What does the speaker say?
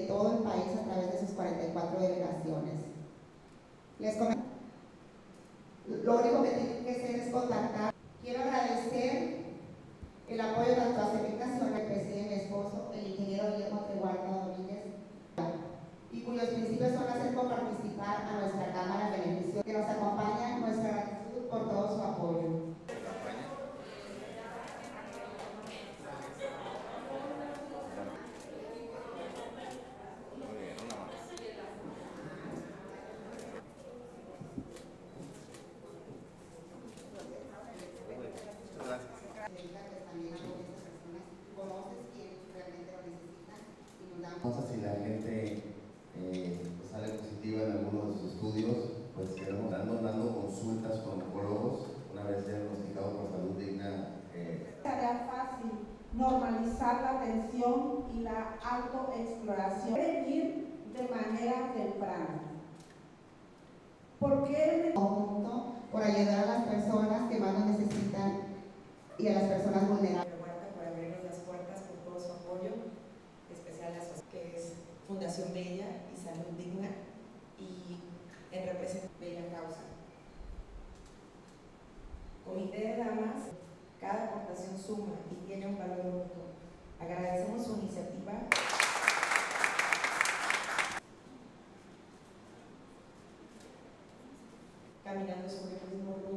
todo el país a través de sus 44 delegaciones. Les comento, lo único que tienen que hacer es contactar. Quiero agradecer el apoyo tanto a Certificación que preside mi esposo, el ingeniero Guillermo Treguarda Domínguez, y cuyos principios son hacer participar a nuestra Cámara de Beneficio, que nos acompaña nuestra gratitud por todo su apoyo. No sé si la gente sale positiva en algunos de sus estudios, pues quedamos dando consultas con oncólogos una vez diagnosticado por Salud Digna. Tarea fácil, normalizar la atención y la autoexploración, prevenir de manera temprana. ¿Por qué? Conjunto por ayudar a las personas que más lo necesitan y a las personas vulnerables. Por abrirnos las puertas, por todo su apoyo, especial a su que es Fundación Bella y Salud Digna, y en representación de Bella Causa. Comité de Damas, cada aportación suma y tiene un valor único. Agradecemos su iniciativa. Caminando sobre el mismo